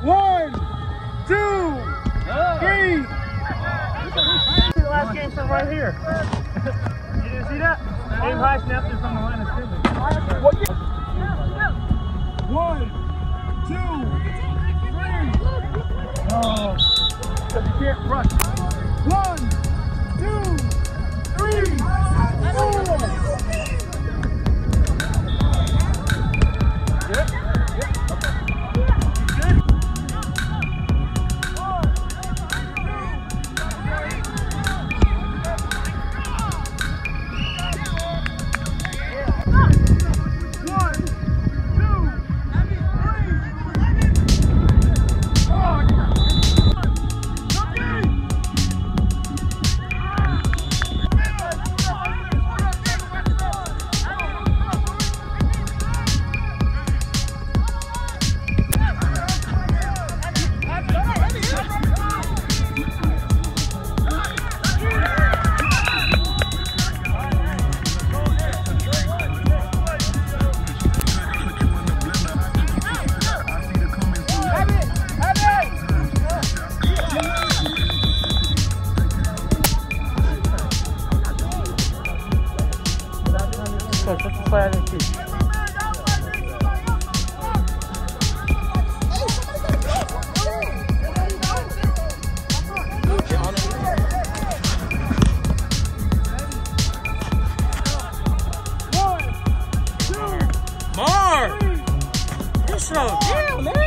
1, 2, 3. The last game from right here. You didn't see that? Aim high, snap this on the line of scrimmage. 1, 2, 3. Oh, because you can't rush. 1, 2, 3, 4. What's the flag and keep? Mark! You're so damn, man!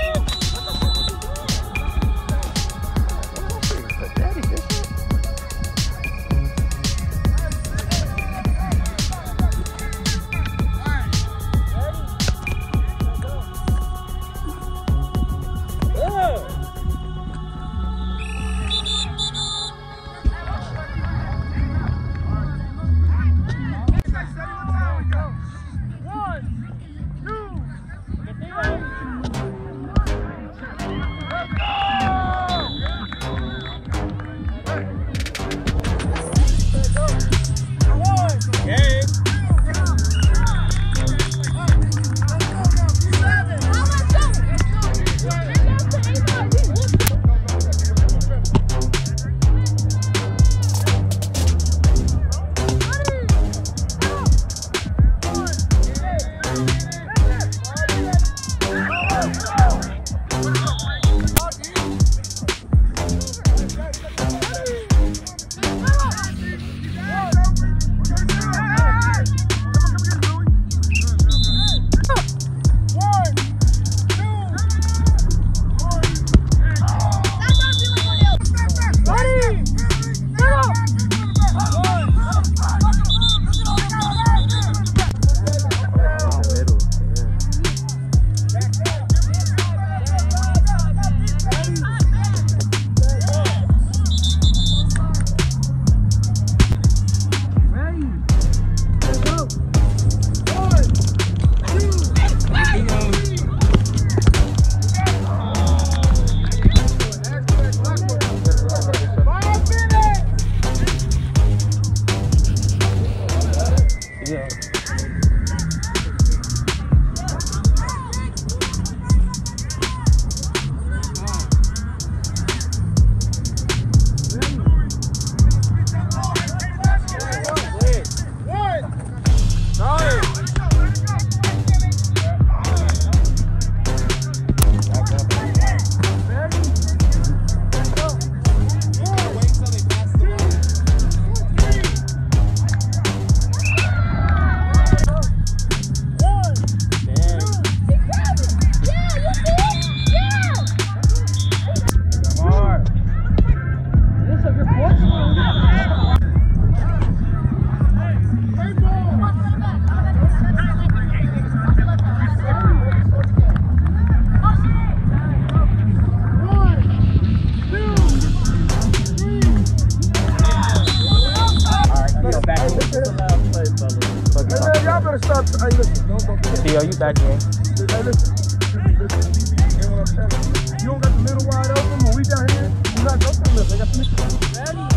Y'all better stop. Hey, listen. Theo, you back in. Hey, listen. Hear what I'm telling you. You don't got the middle wide open when we down here. You not going to listen. I got the